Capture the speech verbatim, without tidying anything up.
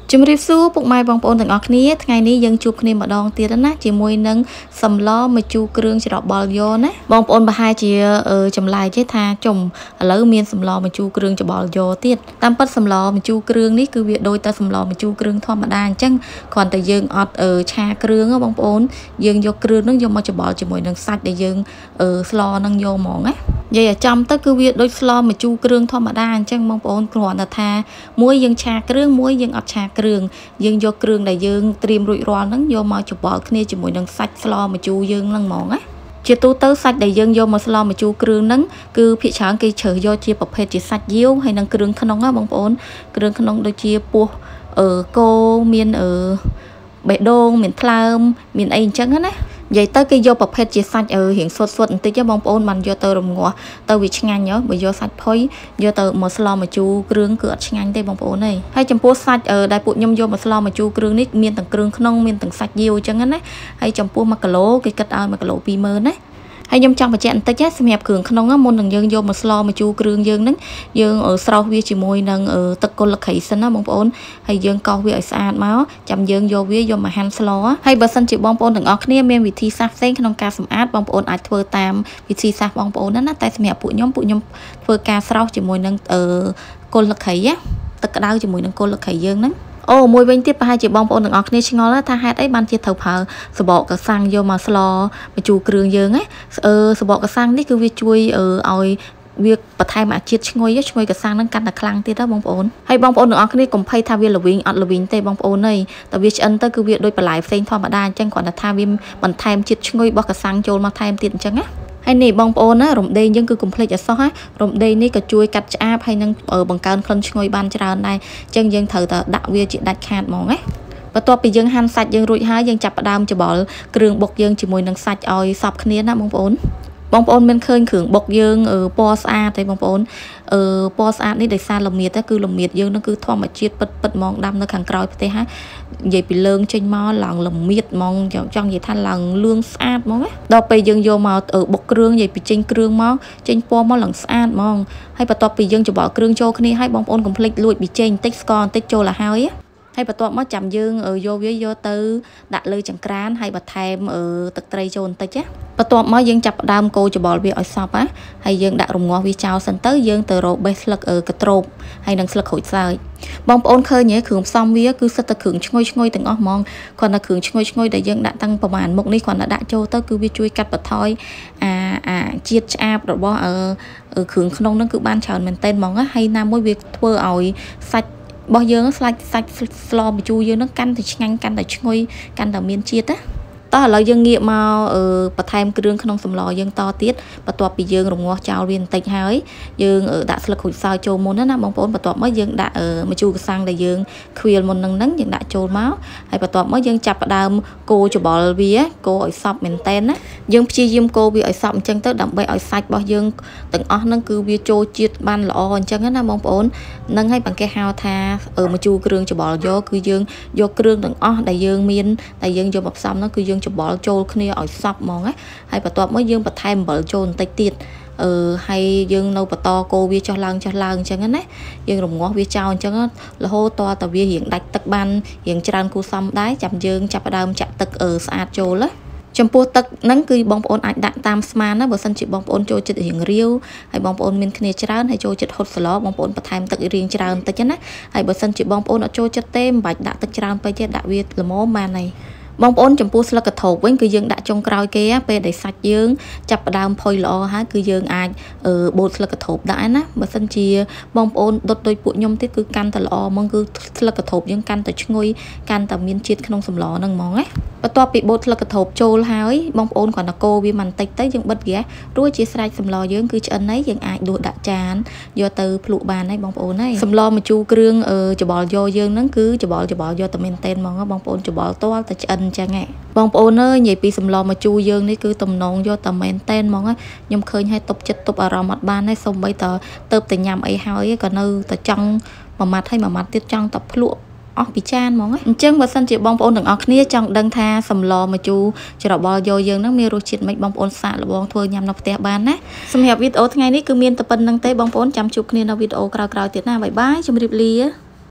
ជំរាបសួរពុកម៉ែបងប្អូនទាំងអស់គ្នាថ្ងៃនេះយើងជួបគ្នាម្ដងទៀតណាជាមួយនឹងសម្លម្ជូរគ្រឿងច្របល់យកណាបងប្អូនប្រហែលជាចម្លែកទេថាចុំឥឡូវមានសម្លម្ជូរគ្រឿងច្របល់យកទៀតតាមពិតសម្លម្ជូរគ្រឿងនេះគឺវាដូចតែសម្លម្ជូរគ្រឿងធម្មតាអញ្ចឹងគ្រាន់តែយើងអត់ឆាគ្រឿងបងប្អូនយើងយកគ្រឿងហ្នឹងយកមកច្របល់ជាមួយនឹងសាច់ដែលយើងស្លហ្នឹងយកហ្មងណានិយាយឲ្យចំទៅគឺវាដូចស្លម្ជូរគ្រឿងធម្មតាអញ្ចឹងបងប្អូនគ្រាន់តែថាមួយយើងឆាគ្រឿងមួយយើងអត់ឆាគ្រឿងយើងយកគ្រឿងដែលយើងត្រៀមរួចរាល់ហ្នឹងយកមកច្របល់គ្នាជាមួយនឹងសាច់ស្លម្ជូរយើងហ្នឹងហ្មងណាជាទូទៅសាច់ដែលយើងយកមកស្លម្ជូរគ្រឿងហ្នឹងគឺភាគច្រើនគេជ្រើសយកជាប្រភេទជាសាច់យាវហើយនឹងគ្រឿងក្នុងណាបងប្អូនគ្រឿងក្នុងដូចជាពោះអឺគោមានអឺបេះដូងមានថ្លើមមានអីអញ្ចឹងណានិយាយទៅគេយកប្រភេទជាសាច់រៀងសុតសុតបន្តិចបងប្អូនបានយកទៅរំងាស់ទៅវាឆ្ងាញ់ហ៎បើយកសាច់ផុយយកទៅមកស្លម្ជូរគ្រឿងគឺអត់ឆ្ងាញ់ទេបងប្អូនអើយហើយចំពោះសាច់ដែលពួកខ្ញុំយកមកស្លម្ជូរគ្រឿងនេះមានទាំងគ្រឿងក្នុងមានទាំងសាច់យាវអញ្ចឹងណាហើយចំពោះមួយគីឡូគេគិតឲ្យមួយគីឡូពីរម៉ឺនណាហើយខ្ញុំចង់បញ្ជាក់បន្តិចសម្រាប់គ្រឿងក្នុងមុននឹងយើងយកមកស្លម្ជូរគ្រឿងយើងហ្នឹងយើងស្រោសវាជាមួយនឹងទឹកកុលក្រីសិនណាបងប្អូនហើយយើងកោសវាឲ្យស្អាតមកចាំយើងយកវាយកមកហាន់ស្លហើយបើសិនជាបងប្អូនទាំងអស់គ្នាមានវិធីសាស្ត្រផ្សេងក្នុងការសម្អាតបងប្អូនអាចធ្វើតាមវិធីសាស្ត្របងប្អូនណាតែសម្រាប់ពួកខ្ញុំពួកខ្ញុំធ្វើការស្រោសជាមួយនឹងកុលក្រីទឹកក្តៅជាមួយនឹងកុលក្រីយើងហ្នឹងអូមួយវិញទៀតប្រហែលជាបងប្អូនទាំងអស់គ្នាឆ្ងល់ថាហេតុអីបានជាត្រូវប្រើសបកកសាំងយកមកស្លម្ជូរគ្រឿងយើងណាអឺសបកកសាំងនេះគឺវាជួយឲ្យវាបន្ថែមអាជាតិឈ្ងុយឈ្ងុយកសាំងហ្នឹងកាន់តែខ្លាំងទៀតណាបងប្អូនហើយបងប្អូនទាំងអស់គ្នាកុំភ័យថាវាល្វីងអត់ល្វីងទេបងប្អូនអើយតែវាឆ្អិនទៅគឺវាដូចបន្លែផ្សេងធម្មតាអញ្ចឹងគ្រាន់តែថាវាបន្ថែមជាតិឈ្ងុយរបស់កសាំងចូលមកថែមទៀតអញ្ចឹងណាហើយនេះបងប្អូនណារំដេងយើងគឺកុំភ្លេចអសោះណារំដេងនេះក៏ជួយកាត់ឆ្អាបហើយនឹងបង្កើនក្លិនឈ្ងុយបានច្រើនដែរអញ្ចឹងយើងត្រូវតែដាក់វាជាដាច់ខាតហ្មងណាបន្ទាប់ពីយើងហាន់សាច់យើងរួចហើយយើងចាប់ផ្ដើមច្បល់គ្រឿងបុកយើងជាមួយនឹងសាច់ឲ្យសព្វគ្នាណាបងប្អូនបងប្អូនមានឃើញគ្រឿងបុកយើងពណ៌ស្អាតទេបងប្អូនអឺពណ៌ស្អាតនេះដោយសារល្មៀតគឺល្មៀតយើងនឹងគឺធម្មជាតិពិតពិតហ្មងដាំនៅខាងក្រោយផ្ទះហ่าនិយាយពីលើងចេញមកឡើងល្មៀតហ្មងចង់និយាយថាឡើងលឿងស្អាតហ្មងណាដល់ពេលយើងយកមកបុកគ្រឿងនិយាយពីចេញគ្រឿងមកចេញពណ៌មកឡើងស្អាតហ្មងហើយបន្ទាប់ពីយើងច្បល់គ្រឿងចូលគ្នាហើយបងប្អូនកុំភ្លេចលួចប៊ីចេងបន្តិចស្ករបន្តិចចូលឲ្យហើយហើយបន្ទាប់មកចាំយើងយកវាយកទៅដាក់លើចង្ក្រានហើយបន្ថែមទឹកត្រីចូលបន្តិចណាបន្ទាប់មកយើងចាប់ផ្ដើមកូរច្បល់វាឲ្យសព្វណាហើយយើងដាក់រងាស់វាចោលសិនទៅយើងទៅរកបេះស្លឹកកត្រោបហើយនឹងស្លឹកក្រូចសើចបងប្អូនឃើញទេគ្រឿងផ្សំវាគឺសិតតែគ្រឿងឈ្ងុយឈ្ងុយទាំងអស់ហ្មងគ្រាន់តែគ្រឿងឈ្ងុយឈ្ងុយដែលយើងដាក់តាំងប្រហែលមុខនេះគ្រាន់តែដាក់ចូលទៅគឺវាជួយកាត់បន្ថយអាអាជាតិឆ្អាបរបស់គ្រឿងក្នុងហ្នឹងគឺបានច្រើនមែនទែនហ្មងណាហើយណាមួយវាធ្វើឲ្យសាច់របស់យើងស្លាច់សាច់ស្លម្ជូរយើងនឹងកាន់តែឆ្ងាញ់កាន់តែឈ្ងុយកាន់តែមានជាតិណាតោះឥឡូវយើងងាកមកបន្ថែមគ្រឿងក្នុងសម្លយើងតទៀតបន្ទាប់ពីយើងរងាស់ចោលវាបន្តិចហើយយើងដាក់ស្លឹកក្រូចសើចចូលមុនណាបងប្អូនបន្ទាប់មកយើងដាក់ម្ជូរកសាំងដែលយើងខ្វៀលមុននឹងហ្នឹងយើងដាក់ចូលមកហើយបន្ទាប់មកយើងចាប់ផ្ដើមកូរច្បល់វាកូរឲ្យសព្វមែនតែនណាយើងព្យាយាមកូរវាឲ្យសព្វអញ្ចឹងទៅដើម្បីឲ្យសាច់របស់យើងទាំងអស់ហ្នឹងគឺវាចូលជាតិបានល្អអញ្ចឹងណាបងប្អូននឹងឲ្យបង្កេះហៅថាម្ជូរគ្រឿងច្បល់យកគឺយើងយកគ្រឿងទាំងអស់ដែលយើងមានដែលយើងយកមកផ្សំហ្នឹងគឺយើងច្បល់ចូលគ្នាឲ្យសព្វហ្មងណាហើយបន្ទាប់មកយើងបន្ថែមអំបិលចូលបន្តិចទៀតអឺហើយយើងនៅបន្តកូរវាចុះឡើងចុះឡើងអញ្ចឹងណាយើងរងាស់វាចោលអញ្ចឹងរហូតតតែវារៀងដាច់ទឹកបានរៀងច្រើនគូសំដែរចាំយើងចាប់ផ្ដើមចាក់ទឹកស្អាតចូលណាចំពោះទឹកហ្នឹងគឺបងប្អូនអាចដាក់តាមស្មានណាបើសិនជាបងប្អូនចូលចិត្តរៀងរាវហើយបងប្អូនមានគ្នាច្រើនហើយចូលចិត្តហុតស្លបងប្អូនបន្ថែមទឹករៀងច្រើនតិចណាហើយបើសិនជាបងប្អូនអត់ចូលចិត្តទេមិនបាច់ដាក់ទឹកច្រើនពេកទេដាក់វាល្មមបានហើយបងប្អូនចំពោះស្លឹកកធូបវិញគឺយើងដាក់ចុងក្រោយគេពេលដែលសាច់យើងចាប់ផ្ដើមផុយល្អហើយគឺយើងអាចបូតស្លឹកកធូបដាក់ណាបើសិនជាបងប្អូនដុតដូចពួកខ្ញុំទៀតគឺកាន់តែល្អហ្មងគឺស្លឹកកធូបយើងកាន់តែឈ្ងុយកាន់តែមានជាតិក្នុងសម្លហ្នឹងហ្មងណាបន្ទាប់ពីបូតស្លឹកកធូបចូលហើយបងប្អូនគ្រាន់តែកូរវាបន្តិចទៅយើងបិទហ្គាសរួចជាស្រេចសម្លយើងគឺឆ្អិនហើយយើងអាចដួសដាក់ចានយកទៅភ្លក់បានហើយបងប្អូនហើយសម្លម្ជូរគ្រឿងច្បល់យកយើងហ្នឹងគឺច្បល់ច្បល់យកតែមែនតែនហ្មងបងប្អូនច្បល់តលតែឆ្អិនអញ្ចឹងហ៎បងប្អូនអើយនិយាយពីសម្លម្ជូរយើងនេះគឺតំណងយកតែមែនតែនហ្មងខ្ញុំឃើញឲ្យតុបចិត្តតុបអារម្មណ៍អត់បានទេសូម្បីតែទៅតែញ៉ាំអីហើយក៏នៅតែចង់មួយម៉ាត់ហើយមួយម៉ាត់ទៀតចង់តែភ្លក់អស់ពីចានហ្មងអញ្ចឹងបើសិនជាបងប្អូនទាំងអស់គ្នាចង់ដឹងថាសម្លម្ជូរច្របល់យកយើងហ្នឹងមានរសជាតិម៉េចបងប្អូនសាកល្បងធ្វើញ៉ាំនៅផ្ទះបានណាសម្រាប់វីដេអូថ្ងៃនេះគឺមានតែប៉ុណ្្នឹងទេបងប្អូនចាំជួបគ្នានៅវីដេអូក្រោយៗទៀតណាបាយបាយជម្រាបលា